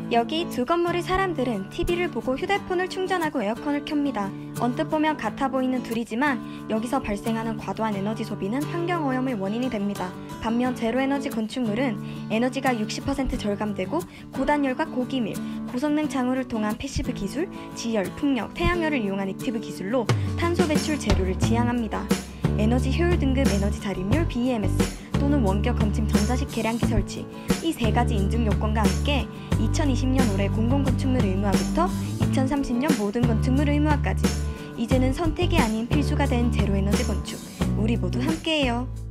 여기 두 건물의 사람들은 TV를 보고 휴대폰을 충전하고 에어컨을 켭니다. 언뜻 보면 같아 보이는 둘이지만 여기서 발생하는 과도한 에너지 소비는 환경오염의 원인이 됩니다. 반면 제로에너지 건축물은 에너지가 60% 절감되고 고단열과 고기밀, 고성능 장우를 통한 패시브 기술, 지열, 풍력, 태양열을 이용한 액티브 기술로 탄소 배출 제로를 지향합니다. 에너지 효율 등급 에너지 자립률 BEMS 또는 원격 검침 전자식 계량기 설치, 이 세 가지 인증 요건과 함께 2020년 올해 공공건축물 의무화부터 2030년 모든 건축물 의무화까지 이제는 선택이 아닌 필수가 된 제로에너지 건축, 우리 모두 함께해요.